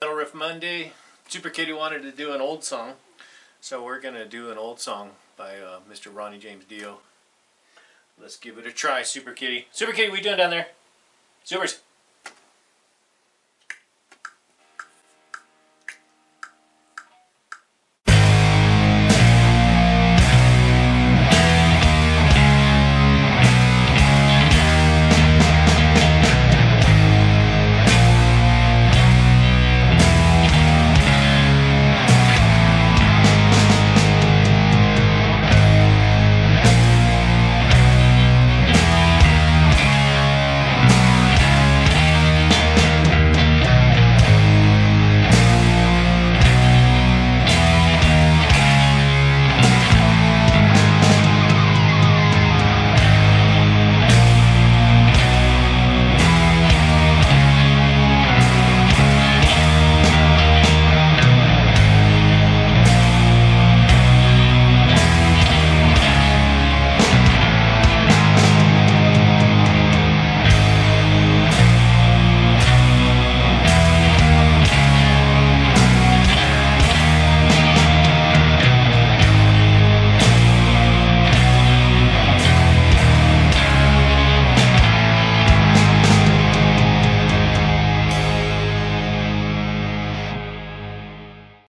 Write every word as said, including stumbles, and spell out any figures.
Metal Riff Monday. Super Kitty wanted to do an old song, so we're going to do an old song by uh, Mister Ronnie James Dio. Let's give it a try, Super Kitty. Super Kitty, what you doing down there? Supers.